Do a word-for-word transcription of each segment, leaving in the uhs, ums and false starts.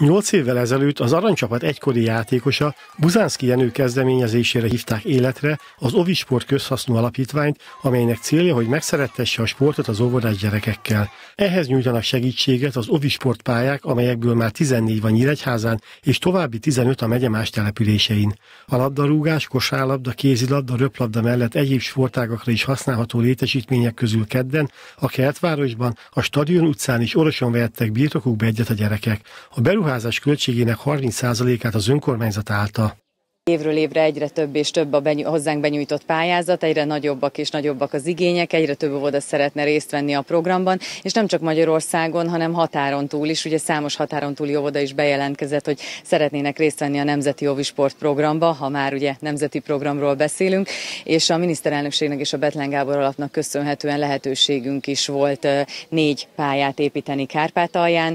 Nyolc évvel ezelőtt az aranycsapat egykori játékosa Buzánszky Jenő kezdeményezésére hívták életre az Ovisport közhasznú alapítványt, amelynek célja, hogy megszerettesse a sportot az óvodás gyerekekkel. Ehhez nyújtanak segítséget az Ovisport pályák, amelyekből már tizennégy van Nyíregyházán, és további tizenöt a megye más településein. A labdarúgás, kosárlabda, kézilabda, röplabda mellett egyéb sportágakra is használható létesítmények közül kedden a Kertvárosban, a Stadion utcán és Oroson vehettek birtokukba egyet a gyerekek. A beruházás költségének harminc százalékát az önkormányzat állta. Évről évre egyre több és több a benyú, hozzánk benyújtott pályázat, egyre nagyobbak és nagyobbak az igények, egyre több óvoda szeretne részt venni a programban, és nem csak Magyarországon, hanem határon túl is. Ugye számos határon túli óvoda is bejelentkezett, hogy szeretnének részt venni a Nemzeti Ovisport programba, ha már ugye nemzeti programról beszélünk, és a miniszterelnökségnek és a Bethlen Gábor alapnak köszönhetően lehetőségünk is volt négy pályát építeni Kárpátalján,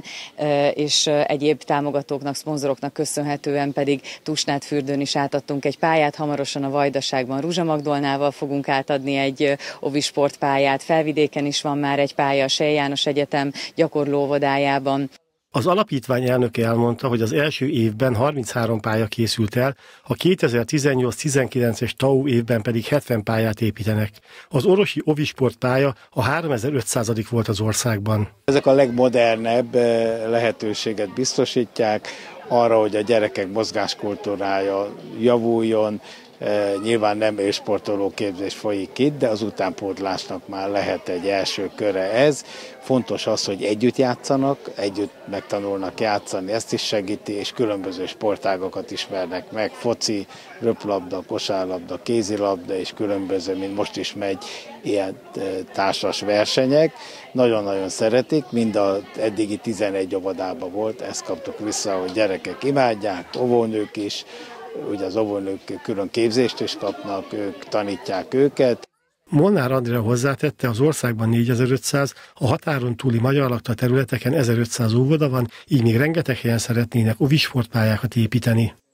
és egyéb támogatóknak, szponzoroknak köszönhetően pedig Tusnádfürdőn is átadtunk egy pályát, hamarosan a Vajdaságban Ruzsa Magdolnával fogunk átadni egy Ovisport pályát, Felvidéken is van már egy pálya a Sej János Egyetem gyakorló óvodájában. Az alapítvány elnöke elmondta, hogy az első évben harminchárom pálya készült el, a kétezer-tizennyolc-tizenkilences té á u évben pedig hetven pályát építenek. Az orosi Ovisport pálya a háromezer-ötszázadik volt az országban. Ezek a legmodernebb lehetőséget biztosítják arra, hogy a gyerekek mozgáskultúrája javuljon. Nyilván nem élsportoló képzés folyik itt, de az utánpótlásnak már lehet egy első köre ez. Fontos az, hogy együtt játszanak, együtt megtanulnak játszani, ezt is segíti, és különböző sportágokat ismernek meg, foci, röplabda, kosárlabda, kézilabda, és különböző, mint most is megy, ilyen társas versenyek. Nagyon-nagyon szeretik, mind az eddigi tizenegy óvodában volt, ezt kaptuk vissza, hogy gyerekek imádják, óvónők is, ugye az óvónők külön képzést is kapnak, ők tanítják őket. Molnár Andrea hozzátette, az országban négyezer-ötszáz, a határon túli magyar lakta területeken ezerötszáz óvoda van, így még rengeteg helyen szeretnének Ovisport pályákat építeni.